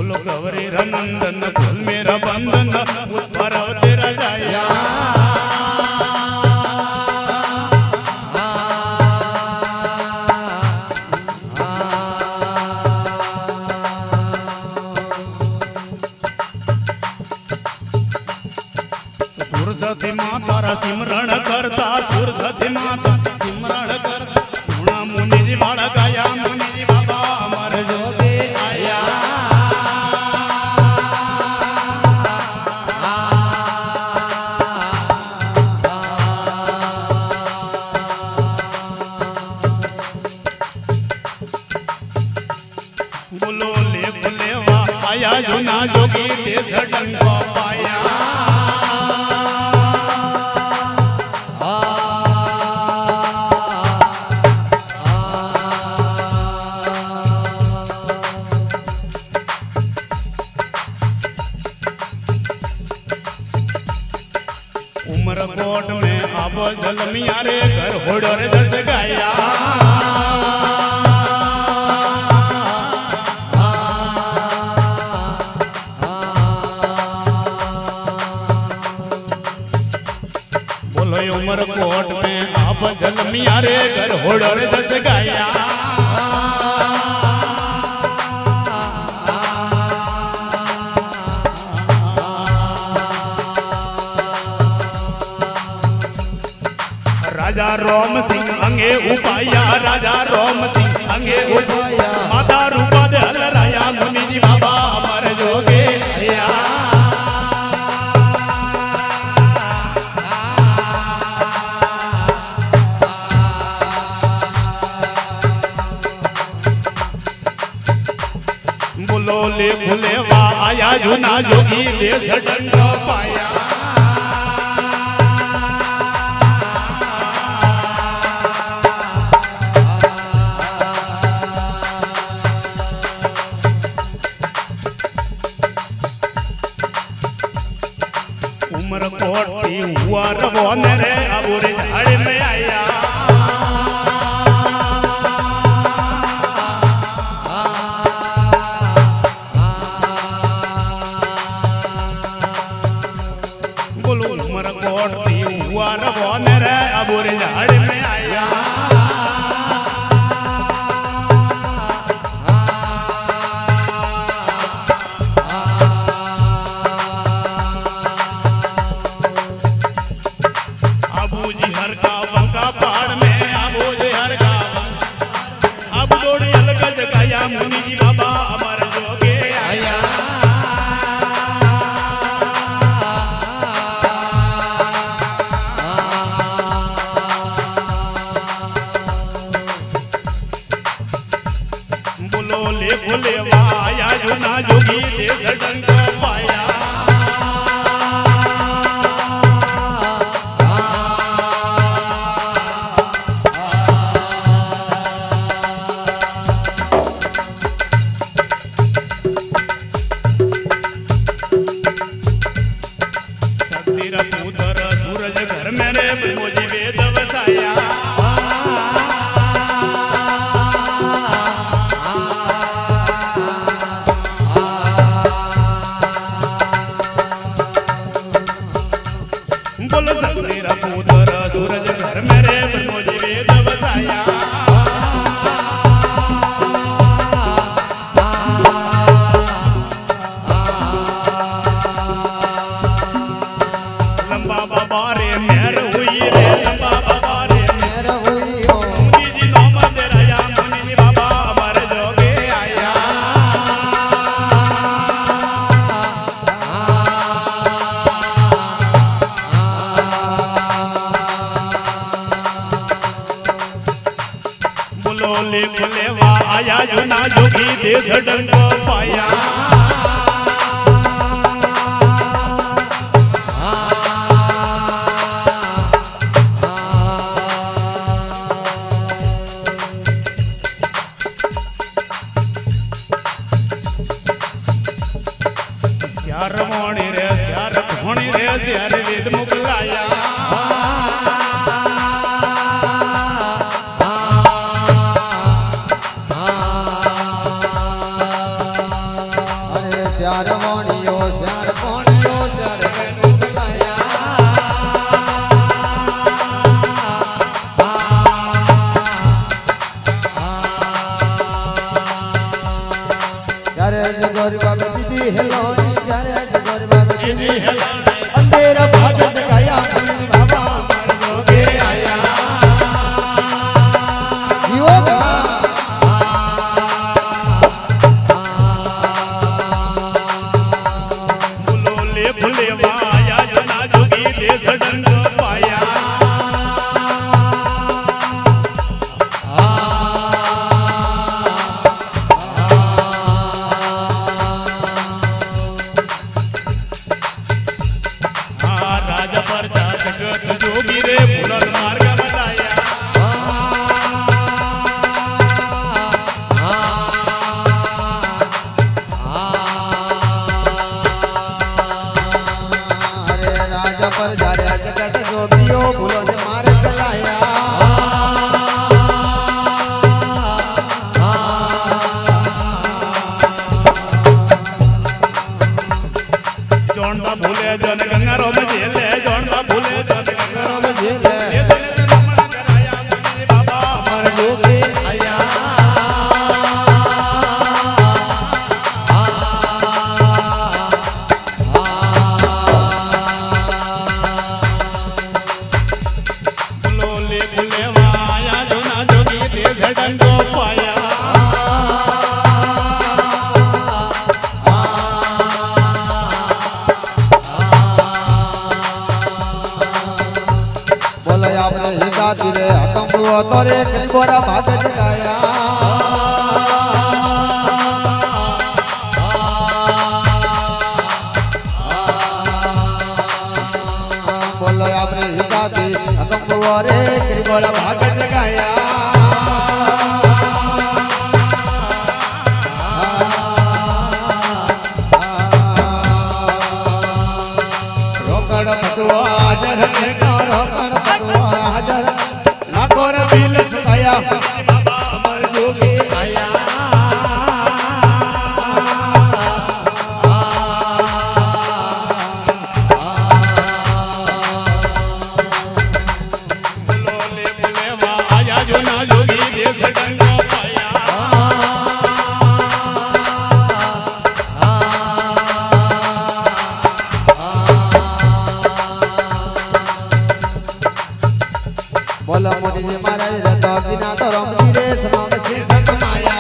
बोलो गौरी रनंदन खोल मेरा बंधन उस पर तेरा जाया सुरधति माता सिमरण करता सुरधति माता सिमरण करता गुणा मुनि जी बाड़ा गाया मुनि जी बाबा अमर जोगे आया बोलो ले वा आया जो ना जोगी देश डंको पाया उमरकोट में आबो जलमिया रे घर होड़ो रे दस गाया बोलो उमरकोट में आबो जलमिया रे घर होड़ो रे दस गाया राजा रोम सिंह अंगे उपाया राजा रोम सिंह अंगे उपाया माता रूपा दे हल राया मुनि जी बाबा अमर जोगे आया बोलो ले भूले वा आया जुना जोगी देश डंडो पाया उमरकोट की हुआ रवो नरे अबूरे झाड़ में आया बोलो उमरकोट की हुआ रवो नरे अबूरे झाड़ में आया मुनि जी बाबा अमर जोगे आया बोलो ले बोले वाया जो ना जोगी देश डंको पाया बोलो मेरा पुत्र सूरज घर मेरे मुझे वेद बसाया लंबा बाबा रे मेहर हुई रे लंबा बाबा रे मेहर हुई हो मुनि जी नो मंदिर आया मुनि जी बाबा अमर जोगे आया बोले बोले वा आया जो ना जोगी देश डंडो पाया श्यार मोणी रे श्यार धोणी रे श्यार वेद मुगलाया गौरी बाबा दीदी हेलोनी जारे गौरी बाबा दीदी हेलोनी अंधेरा भागत गया मुनि बाबा मर जोगे आया योग बुलोले भुले वाया जना जोगी देश डंग पाया जोगी रे भूलल मार्ग बताया अरे राजा पर जा रहा जगत जोगियो भूलल मार्ग चलाया जोंडा भूले जन गंगा रो में जेले जोंडा भूले जन तोरे गोरा भाग जगाया बोलो आपने हिदा दी तुम गोरे गोरा भाग जगाया रोकड़ पटुआ हाजर है रोकड़ पटुआ हाजर और बिल सुनाया बाबा मर जोगे आया बुलोले बुलेवा आया जो ना जोगी देश डंग पाया बोलो मोदी जी महाराज रतो बिना तो राम जी रे सुनो से समाया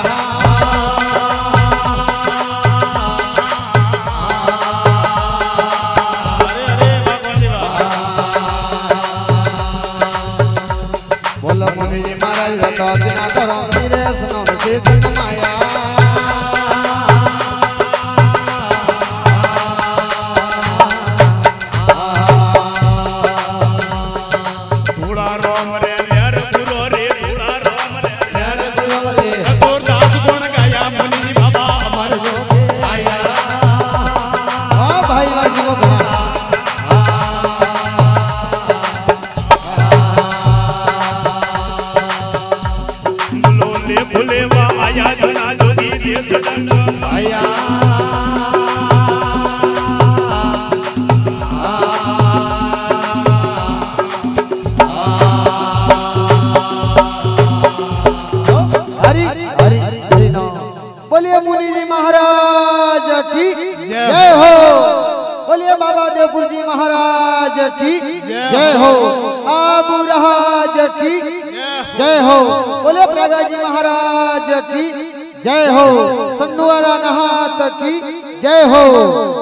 अरे भगवान जी बोलो मोदी जी महाराज रतो बिना तो राम जी रे सुनो से समाया भूले आया जना जोगी देश डंग पाया हरि हरि हरि नाम बोलिए मुनि जी महाराज की जय हो बोलिए बाबा देवपुर जी महाराज की जय हो आबू राज की जय हो बोले प्रभा जी महाराज की जय हो सन्नुआरा नहात की जय हो।